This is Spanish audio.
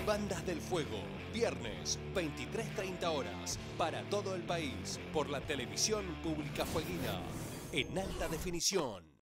Bandas del Fuego, viernes 23:30 horas, para todo el país, por la televisión pública fueguina, en alta definición.